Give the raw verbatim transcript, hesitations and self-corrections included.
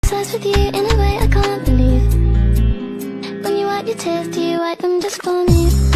obsessed with you in a way I can't believe. When you wipe your tears, do you wipe them just for me?